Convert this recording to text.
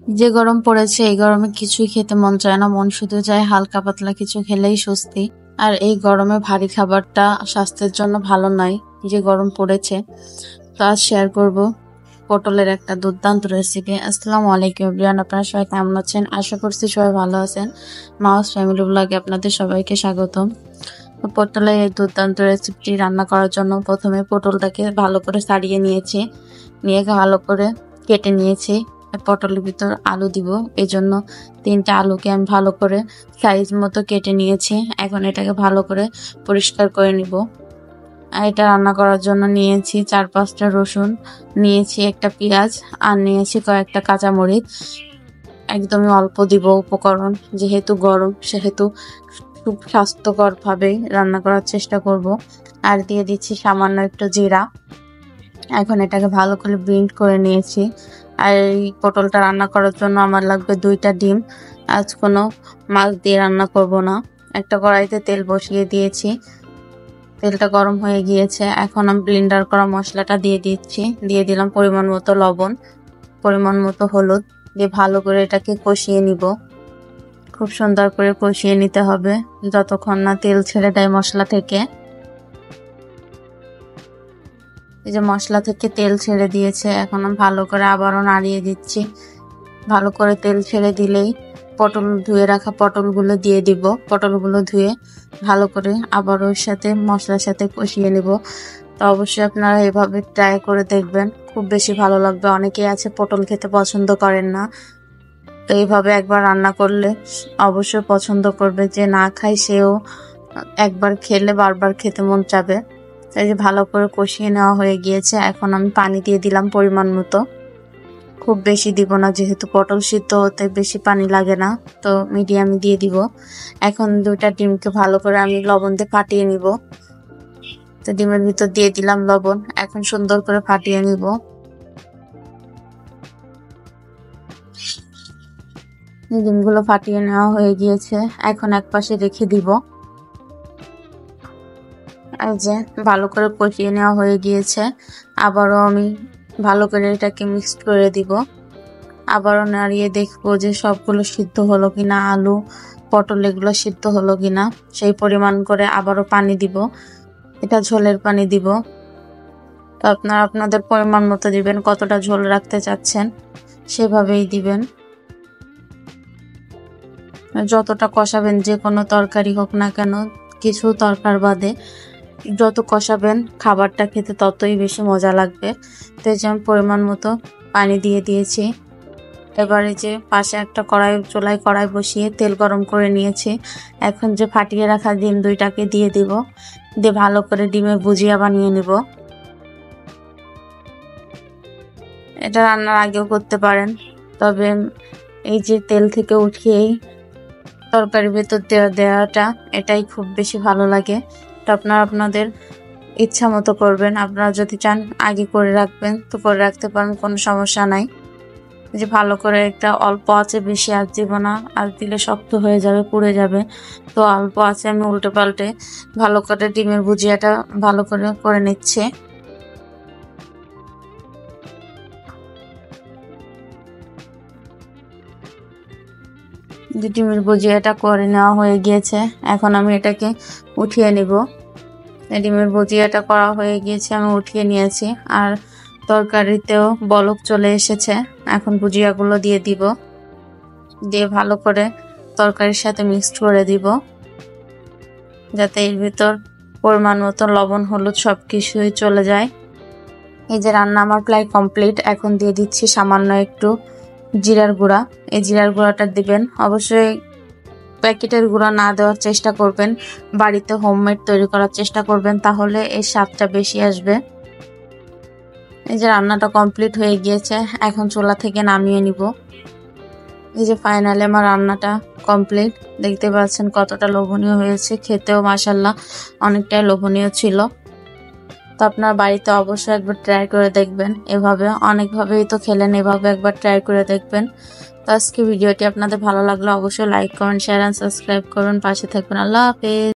যে গরম পড়েছে এই গরমে কিছুই খেতে মন চায় না, মন শুধু চায় হালকা পাতলা কিছু খেলেই স্বস্তি। আর এই গরমে ভারী খাবারটা স্বাস্থ্যের জন্য ভালো নয়, যে গরম পড়েছে। তো আজ শেয়ার করব পটলের একটা দুর্দান্ত রেসিপি। আসসালামু আলাইকুম এভরিওয়ান, আপনারা সবাই কেমন আছেন? আশা করছি সবাই ভালো আছেন। মাউস ফ্যামিলি ব্লগে আপনাদের সবাইকে স্বাগতম। পটলের এই দুর্দান্ত রেসিপিটি রান্না করার জন্য প্রথমে পটলটাকে ভালো করে ছাড়িয়ে নিয়েছি, নিয়ে ভালো করে কেটে নিয়েছি। পটলের ভিতর আলু দিব, এই জন্য 3টা আলুকে আমি ভালো করে সাইজ মতো কেটে নিয়েছি। এখন এটাকে ভালো করে পরিষ্কার করে নিব। আর এটা রান্না করার জন্য নিয়েছি 4-5টা রসুন, নিয়েছি একটা পেঁয়াজ, আর নিয়েছি কয়েকটা কাঁচামরিচ। একদমই অল্প দিব উপকরণ, যেহেতু গরম সেহেতু খুব স্বাস্থ্যকরভাবে রান্না করার চেষ্টা করব। আর দিয়ে দিচ্ছি সামান্য একটু জিরা। এখন এটাকে ভালো করে ব্লেন্ড করে নিয়েছি। আর এই পটলটা রান্না করার জন্য আমার লাগবে 2টা ডিম। আজ কোনো মাছ দিয়ে রান্না করব না। একটা কড়াইতে তেল বসিয়ে দিয়েছি, তেলটা গরম হয়ে গিয়েছে। এখন আমি ব্লেন্ডার করা মশলাটা দিয়ে দিচ্ছি, দিয়ে দিলাম পরিমাণ মতো লবণ, পরিমাণ মতো হলুদ, দিয়ে ভালো করে এটাকে কষিয়ে নিব। খুব সুন্দর করে কষিয়ে নিতে হবে যতক্ষণ না তেল ছেড়ে দেয় মশলা থেকে। এই যে মশলা থেকে তেল ছেড়ে দিয়েছে, এখন আমি ভালো করে আবারও নাড়িয়ে দিচ্ছি। ভালো করে তেল ছেড়ে দিলেই পটল ধুয়ে রাখা পটলগুলো দিয়ে দিব। পটলগুলো ধুয়ে ভালো করে আবার ওর সাথে মশলার সাথে কষিয়ে নেব। তো অবশ্যই আপনারা এভাবে ট্রাই করে দেখবেন, খুব বেশি ভালো লাগবে। অনেকেই আছে পটল খেতে পছন্দ করেন না, তো এইভাবে একবার রান্না করলে অবশ্যই পছন্দ করবে। যে না খায় সেও একবার খেলে বারবার খেতে মন চাবে। এই যে ভালো করে কষিয়ে নেওয়া হয়ে গিয়েছে, এখন আমি পানি দিয়ে দিলাম পরিমাণ মতো। খুব বেশি দিব না, যেহেতু পটল সিদ্ধ হতে বেশি পানি লাগে না, তো মিডিয়ামে দিয়ে দিব। এখন 2টা ডিমকে ভালো করে আমি লবণ দিয়ে ফাটিয়ে নিব। তো ডিমের ভিতর দিয়ে দিলাম লবণ, এখন সুন্দর করে ফাটিয়ে নিব। ডিমগুলো ফাটিয়ে নেওয়া হয়ে গিয়েছে, এখন একপাশে রেখে দিব। আর যে ভালো করে কষিয়ে নেওয়া হয়ে গিয়েছে, আবারও আমি ভালো করে এটাকে মিক্স করে দিব। আবারও নাড়িয়ে দেখবো যে সবগুলো সিদ্ধ হলো কিনা, আলু পটল এগুলো সিদ্ধ হলো কিনা। সেই পরিমাণ করে আবারও পানি দিব, এটা ঝোলের পানি দিব। তো আপনারা আপনাদের পরিমাণ মতো দিবেন, কতটা ঝোল রাখতে চাচ্ছেন সেভাবেই দিবেন। যতটা কষাবেন, যে কোনো তরকারি হোক না কেন, কিছু তরকার বাদে যত কষাবেন খাবারটা খেতে ততই বেশি মজা লাগবে। তো এই যে আমি পরিমাণ মতো পানি দিয়ে দিয়েছি। এবারে যে পাশে একটা চুলায় কড়াই বসিয়ে তেল গরম করে নিয়েছি। এখন যে ফাটিয়ে রাখা ডিম 2টাকে দিয়ে দিব, দিয়ে ভালো করে ডিমের ভুজিয়া বানিয়ে নিব। এটা রান্নার আগেও করতে পারেন, তবে এই যে তেল থেকে উঠিয়েই তরকারির ভেতর দেওয়াটা এটাই খুব বেশি ভালো লাগে। তো আপনারা আপনাদের ইচ্ছা মতো করবেন। আপনারা যদি চান আগে করে রাখবেন তো করে রাখতে পারেন, কোনো সমস্যা নাই। যে ভালো করে একটা অল্প আছে, বেশি আঁচ দিব না, আঁচ দিলে শক্ত হয়ে যাবে, পুড়ে যাবে। তো অল্প আছে আমি উল্টে পাল্টে ভালো করে ডিমের ভুজিয়াটা ভালো করে করে নিচ্ছে। ডিমের ভুজিয়াটা করে নেওয়া হয়ে গিয়েছে, এখন আমি এটাকে উঠিয়ে নিব। ডিমের ভুজিয়াটা করা হয়ে গিয়েছে, আমি উঠিয়ে নিয়েছি। আর তরকারিতেও বলক চলে এসেছে, এখন ভুজিয়াগুলো দিয়ে দিব, দিয়ে ভালো করে তরকারির সাথে মিক্সড করে দিব, যাতে এর ভিতর পরিমাণ মতো লবণ হলুদ সব কিছুই চলে যায়। এই যে রান্না আমার প্রায় কমপ্লিট। এখন দিয়ে দিচ্ছি সামান্য একটু জিরার গুঁড়া। এই জিরার গুঁড়াটা দিবেন, অবশ্যই প্যাকেটের গুঁড়া না দেওয়ার চেষ্টা করবেন, বাড়িতে হোমমেড তৈরি করার চেষ্টা করবেন, তাহলে এর স্বাদটা বেশি আসবে। এই যে রান্নাটা কমপ্লিট হয়ে গিয়েছে, এখন চুলা থেকে নামিয়ে নিব। এই যে ফাইনালি আমার রান্নাটা কমপ্লিট। দেখতে পাচ্ছেন কতটা লোভনীয় হয়েছে, খেতেও মাশাআল্লাহ অনেকটাই লোভনীয় ছিল। তো আপনার বাড়িতে অবশ্যই একবার ট্রাই করে দেখবেন। এভাবে অনেকভাবেই তো খেলেন, এভাবে একবার ট্রাই করে দেখবেন। তো আজকে ভিডিওটি আপনাদের ভালো লাগলে অবশ্যই লাইক করুন, শেয়ার এন্ড সাবস্ক্রাইব করুন, পাশে থাকবেন। আল্লাহ হাফেজ।